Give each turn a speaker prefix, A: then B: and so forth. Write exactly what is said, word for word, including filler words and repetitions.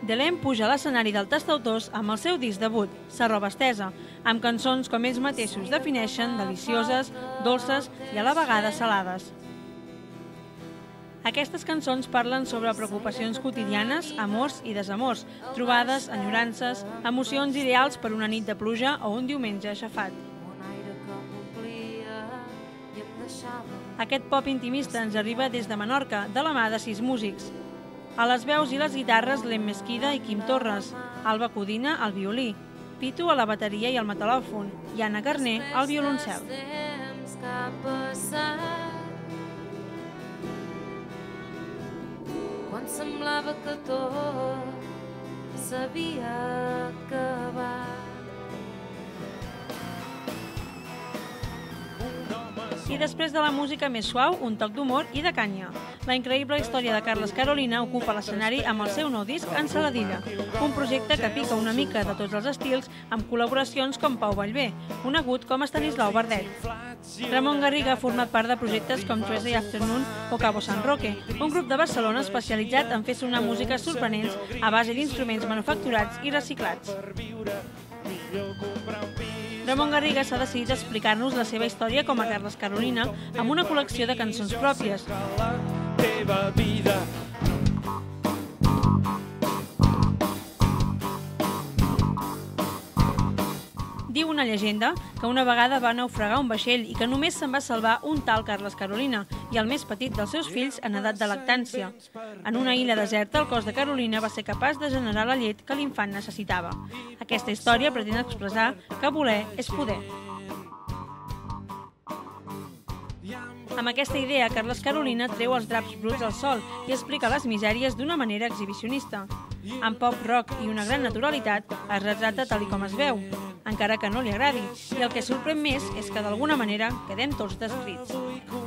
A: Delem puja a l'escenari del Tastautors amb el seu disc debut, Sa roba estesa, amb cançons com ells mateixos defineixen delicioses, dolces i a la vegada salades. Aquestes cançons parlen sobre preocupacions quotidianes, amors i desamors, trobades, enyorances, emocions ideals per una nit de pluja o un diumenge aixafat. Aquest pop intimista ens arriba des de Menorca, de la mà de sis músics. A les veus i les guitarres, Lem Mesquida i Quim Torres, Alba Codina al violí, Pitu a la bateria i al metal·lòfon i Anna Carner al violoncel.
B: Quan semblava que tot s'havia acabat.
A: I després de la música més suau, un toc d'humor i de canya. La increïble història de Carles Carolina ocupa l'escenari amb el seu nou disc Ensaladilla, un projecte que pica una mica de tots els estils amb col·laboracions com Pau Vallvé, conegut com Estanislau Bardet. Ramon Garriga ha format part de projectes com Tuesday Afternoon o Cabo San Roque, un grup de Barcelona especialitzat en fer sonar músiques sorprenents a base d'instruments manufacturats i reciclats. Ramon Garriga s'ha decidit explicar-nos la seva història com a Carles Carolina amb una col·lecció de cançons pròpies. Diu una llegenda que una vegada va naufragar un vaixell i que només se'n va salvar un tal Carles Carolina i el més petit dels seus fills en edat de lactància. En una illa deserta, el cos de Carolina va ser capaç de generar la llet que l'infant necessitava. Aquesta història pretén expressar que voler és poder. Amb aquesta idea, Carles Carolina treu els draps bruts al sol i explica les misèries d'una manera exhibicionista. Amb pop rock i una gran naturalitat, es retrata tal com es veu, encara que no li agradi, i el que sorprèn més és que d'alguna manera quedem tots descrits.